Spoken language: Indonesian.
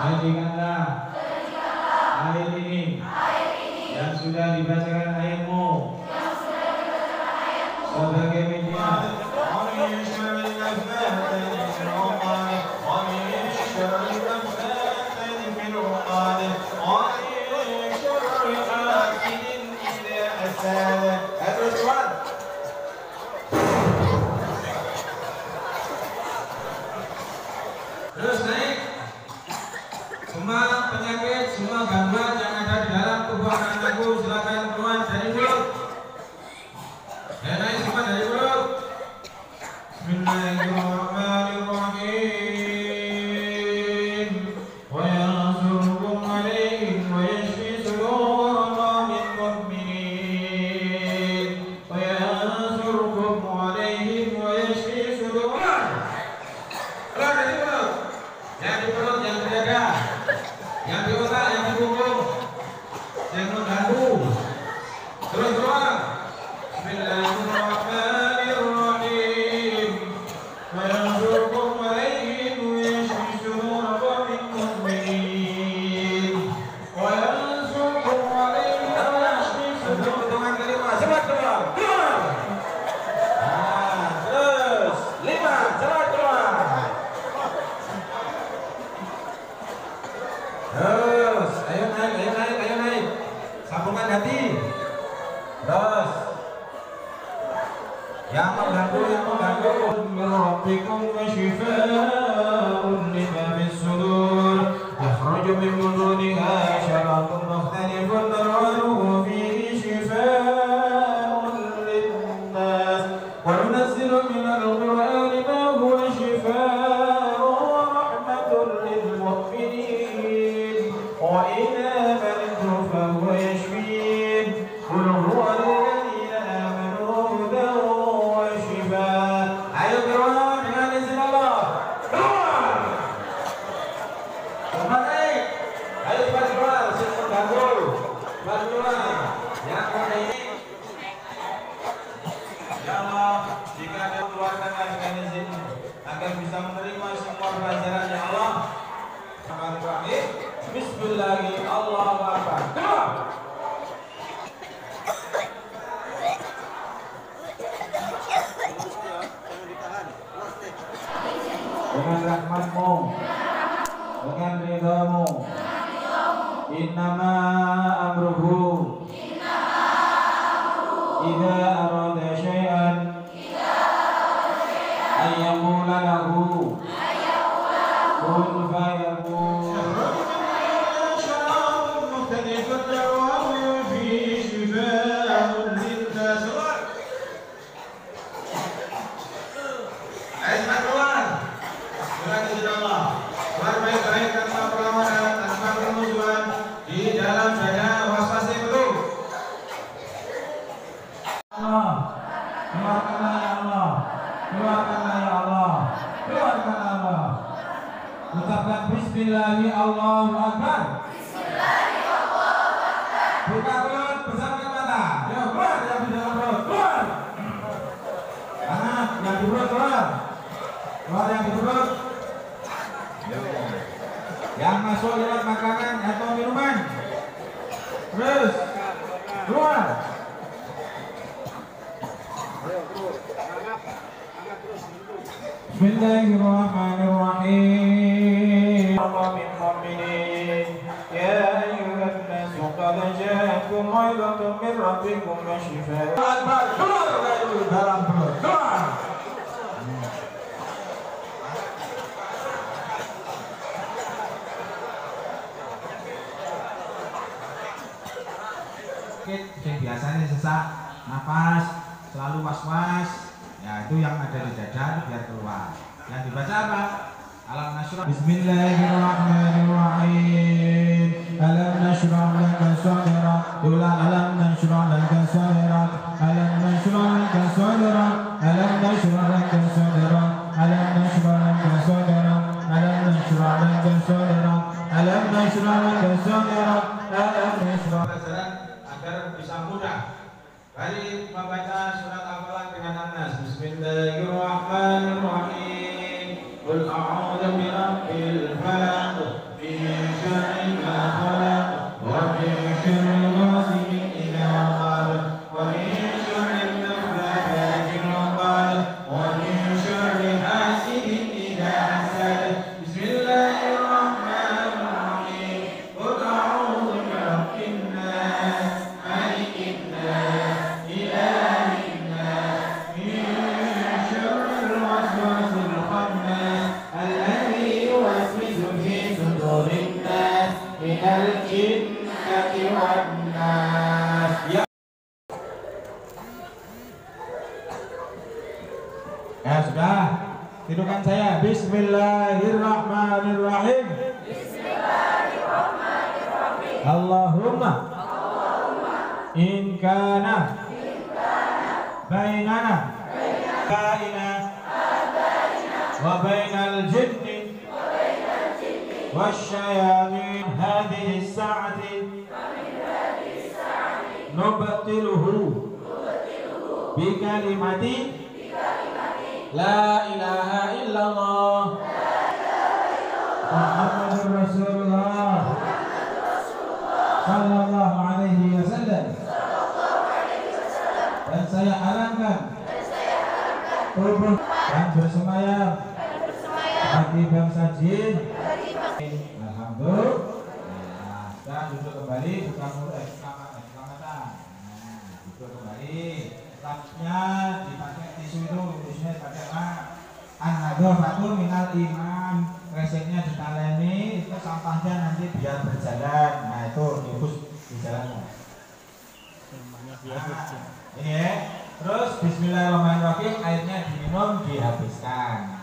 Jadikanlah air ini yang sudah dibacakan ayatmu sebagai media terus naik. Semua penyakit, semua gangguan yang ada di dalam tubuh anakku silakan keluar dari mulut. Ya, naik semua dari mulut. Bismillahirrahmanirrahim. Wa yansurukum alaihim wa yashfi sudur qaumin mu'minin. Wa yansurukum alaihim wa yashfi sudur. Keluar dari mulut. Yang di perut, yang di dada, yang di otak, yang di punggung, yang mengganggu. Terus keluar. Bismillahirrahmanirrahim. Wa yansurukum alaihim wa yashfi sudur qaumin mu'minin. Wa yansurukum alaihim wa yashfi sudur. Hitungan kelima, cepat keluar. Keluar. Nah, terus 5, cepat keluar. Terus, ayo naik. Sambungan hati. Terus, yang mengganggu. Rabbikum wa shifaa'un lima fis sudur. Yakhruju min butuniha syaratun mukhtalifun alwanuhu fihi shifaa'un linnas. Wa nunazzilu minal qur'ani ma huwa shifaa'un wa rahmatun lil mu'minin. وإذا مرضت فهو يشفين قل هو للذين آمنوا هدى وشفاء. Ayo keluar dengan izin Allah. Keluar. Cepat naik. Ayo cepat keluar. Sini mengganggu. Cepat keluar. Yang ini. Ya Allah, jika Anda keluarkan dengan izin agar bisa menerima semua pelajaran ya Allah. Bismillahirrahmanirrahim. Allahu Akbar. Keluar. Dengan rahmatmu, dengan ridhamu, innama amruhu idza arada syai'an ayyaqula lahu kun fayakun. Baik-baik tanpa perlawanan, tanpa permusuhan, di dalam dada was-wasnya betul. Allah, keluarkanlah ya Allah, keluarkanlah ya Allah, keluarkanlah Allah. Ucapkan Bismillahirrahmanirrahim. Allahu Akbar. Buka perut, besarkan mata. Yo, keluar yang di dalam perut, keluar. Anak yang di perut keluar, keluar yang di perut. Yang masuk lewat makanan atau minuman, terus keluar. Bismillahirrahmanirrahim. Ya ayyuhan nasu qad ja'akum mau'izatun min rabbikum wa shifaa'un. Akbar, keluar dari dalam perut, keluar. Yang biasanya sesak, nafas, selalu was-was, ya itu yang ada di dada biar keluar. Yang dibaca apa? Alam nashrah. Bismillahirrahmanirrahim. Alam nashrah laka sadrak. Ulang alam nashrah laka sadrak. Alam nashrah laka sadrak. Alam nashrah laka sadrak. Alam nashrah laka sadrak. Alam nashrah laka sadrak. Alam nashrah laka sadrak. Alam nashrah agar bisa mudah. Mari membaca surat Al-Falaq dengan An-Nas. Bismillahirrahmanirrahim. Qul a'udzu birabbil falaq. linnas minal jinnati wan nas. Ya sudah, tidukan saya. Bismillahirrahmanirrahim. Bismillahirrahmanirrahim. Allahumma in kana bainana wa bainal jinni wasyayatin hadhihi as-sa'ati nubtiluhu bi kalimati la ilaha illallah Muhammadur Rasulullah sallallahu alaihi wasallam. Dan saya haramkan tubuh yang bersemayam bagi bangsa jin. Alhamdulillah. Sekarang duduk kembali, buka mulut, buka mata. Duduk kembali. Lapsnya dipakai tisu itu, tisunya dipakai apa? An-nadhafatu minal iman. Reseknya ditaleni, itu sampahnya nanti biar berjalan. Nah itu dibus di jalannya. Ini ya. Terus bismillahirrahmanirrahim, airnya diminum, dihabiskan.